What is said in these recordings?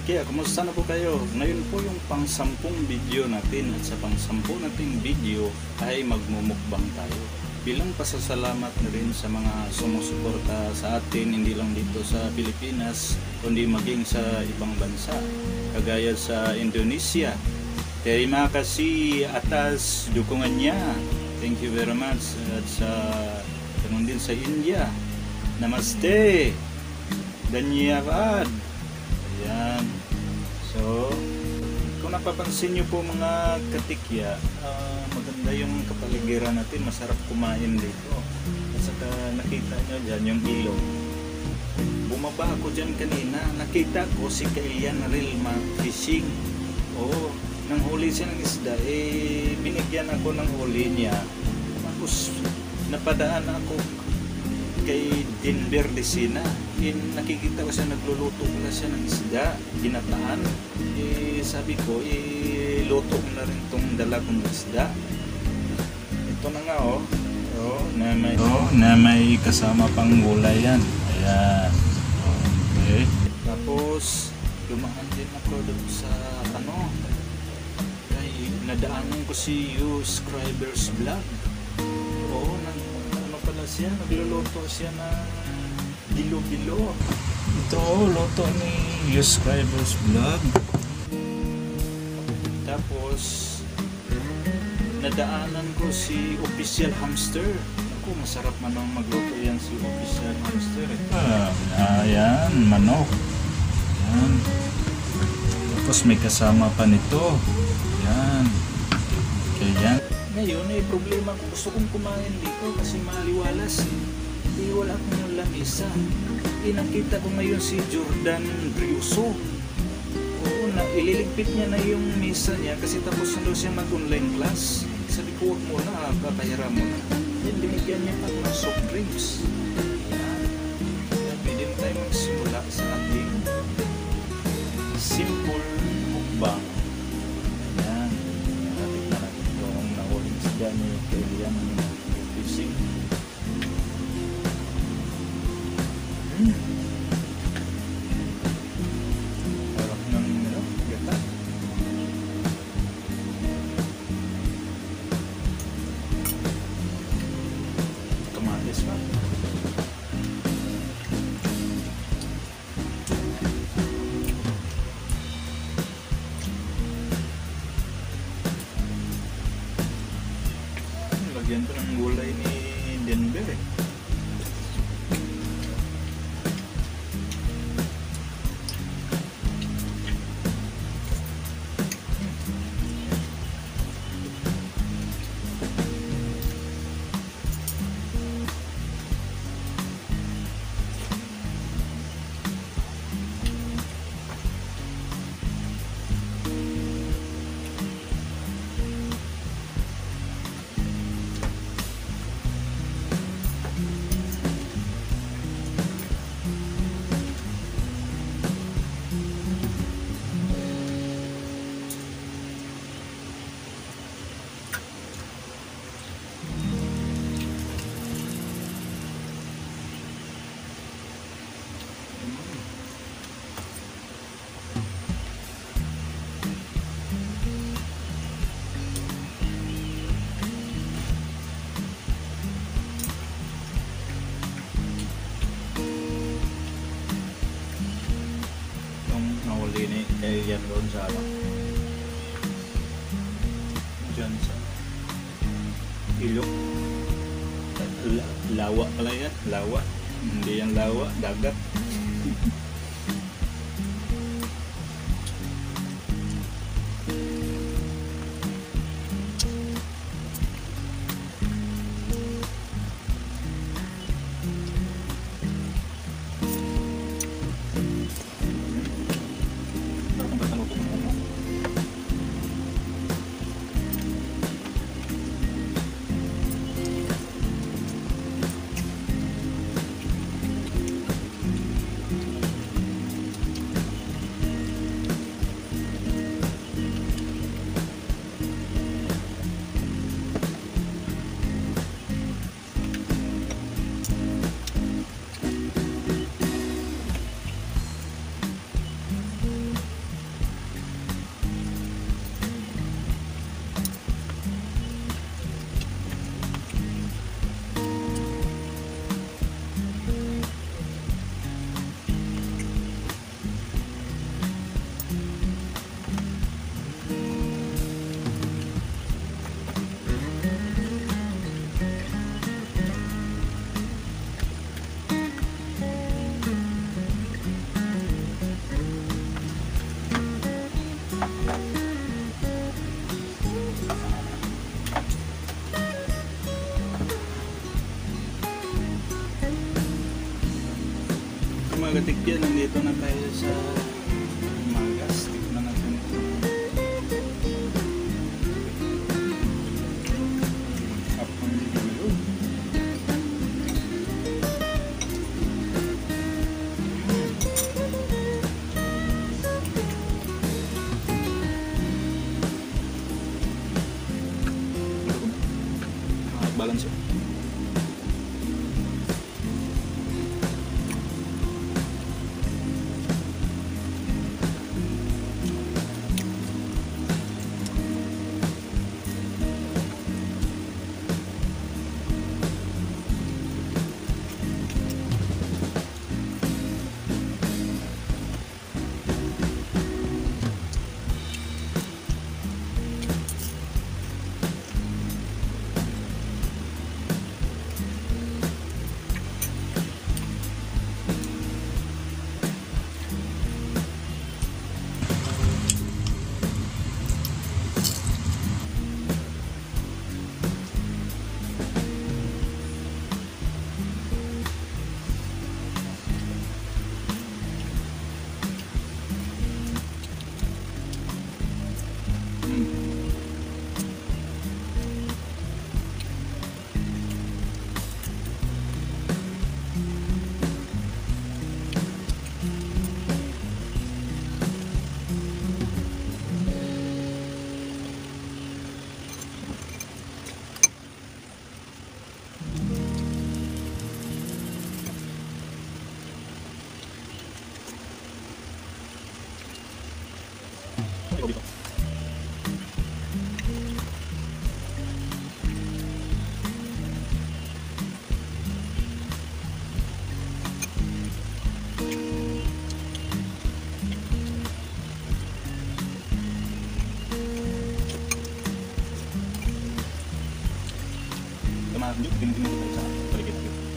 Katikya, kumusta na po kayo? Ngayon po yung pang-10 video natin at sa pang-10 nating video ay magmumukbang tayo. Bilang pasasalamat na rin sa mga sumusuporta sa atin, hindi lang dito sa Pilipinas, kundi maging sa ibang bansa, kagaya sa Indonesia. Terima kasih atas dukungannya. Thank you very much. At sa ganun din sa India. Namaste. Dhanyavad. Ayan. So, kung napapansin nyo po mga katikya, maganda yung kapaligiran natin, masarap kumain dito. At saka nakita nyo dyan yung ilog. Bumaba ako dyan kanina, nakita ko si Kailian Rilma fishing. Oo, nang huli siya ng isda, binigyan ako ng huli niya. Tapos napadaan ako kay Denver Desina. Nakikita ko siya, nagluluto na siya ng isda, ginataan. Sabi ko, luto ko na rin itong dala kong isda. Ito na nga na may kasama pang gulay yan. Ayan. Okay. Tapos dumaan din ako doon sa nadaanan ko si subscribers vlog. Oo, pala siya, nagluluto siya na bilo-bilo. Ito, luto ni subscribers vlog. Tapos nadaanan ko si official hamster. Ako, masarap manong magluto yan si official hamster. Ayan, manok. Ayan. Tapos may kasama pa nito. Yan. Okay, yan. Ngayon, problema ko. Gusto kong kumain dito kasi maliwalas. Wala akong lamesa. Nakita ko ngayon si Jordan Briuso. Oo, ililigpit niya na yung mesa niya kasi tapos na daw siya mag-online class. Sabi ko, huwag mo na, papahiram mo na. Yan, binigyan niya pa ng soft drinks. Yan. Pwede na tayo magsimula sa ating simple mukbang. Yan yung Kailian fishing. Harap ng gata. Kamatis pa. Lagyan ko ng gulay ni Denver ini kayak doon sa dyan sa ilog. Lawa pala yan, lawa, hindi yan lawa, dagat. Katikya, nandito na tayo sa Magas. Tignan natin ito. Apang video. Balance. Dito. Tama, tingin tayo sa paligid.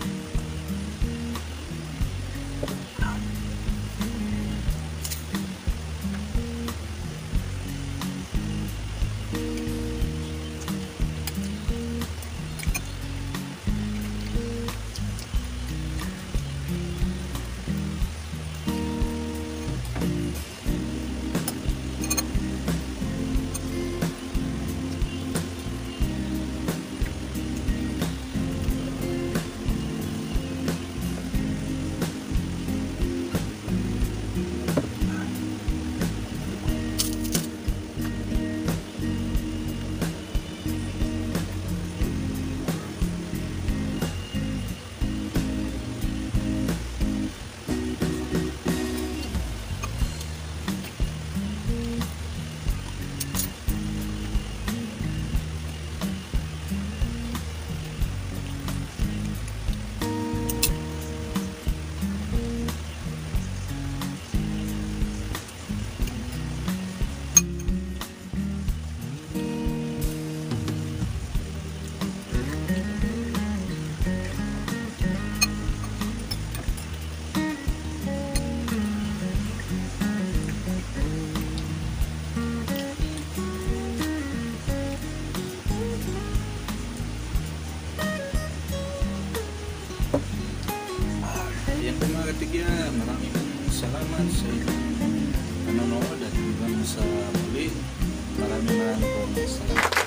Katikya, maraming salamat sa inyong panonood at hanggang sa muli. Maraming salamat.